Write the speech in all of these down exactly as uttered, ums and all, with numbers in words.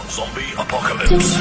Zombie apocalypse.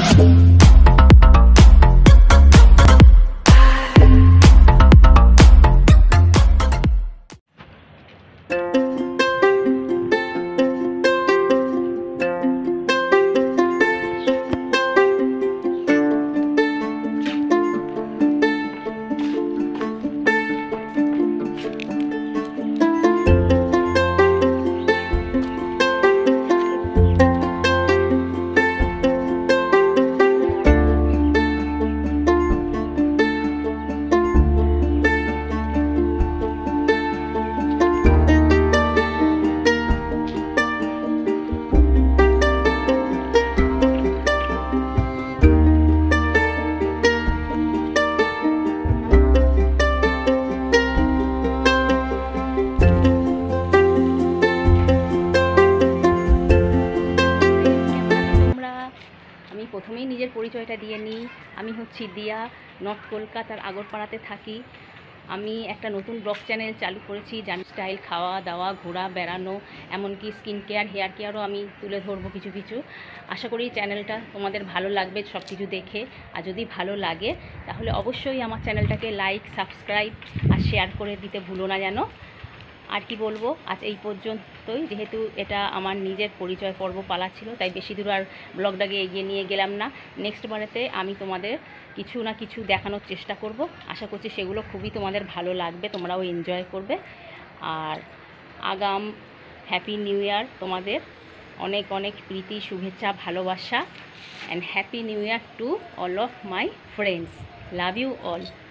প্রথমেই নিজের পরিচয়টা দিয়ে নিই। আমি হচ্ছি দিয়া, নর্থ কলকাতার আগরপাড়াতে থাকি। আমি একটা নতুন ব্লগ চ্যানেল চালু করেছি, জান স্টাইল, খাওয়া দাওয়া, ঘোরা বেড়ানো, এমনকি স্কিন কেয়ার, হেয়ার কেয়ারও আমি তুলে ধরবো কিছু কিছু। আশা করি চ্যানেলটা তোমাদের ভালো লাগবে সব কিছু দেখে। আর যদি ভালো লাগে তাহলে অবশ্যই আমার চ্যানেলটাকে লাইক, সাবস্ক্রাইব আর শেয়ার করে দিতে ভুলো না যেন। আর কি বলবো, আজ এই পর্যন্তই। যেহেতু এটা আমার নিজের পরিচয় পর্ব পালা ছিল, তাই বেশি দূর আর ব্লগটাকে এগিয়ে নিয়ে গেলাম না। নেক্সট বারেতে আমি তোমাদের কিছু না কিছু দেখানোর চেষ্টা করব। আশা করছি সেগুলো খুবই তোমাদের ভালো লাগবে, তোমরাও এনজয় করবে। আর আগাম হ্যাপি নিউ ইয়ার তোমাদের, অনেক অনেক প্রীতি, শুভেচ্ছা, ভালোবাসা, and happy new year to all of my friends. Love you all.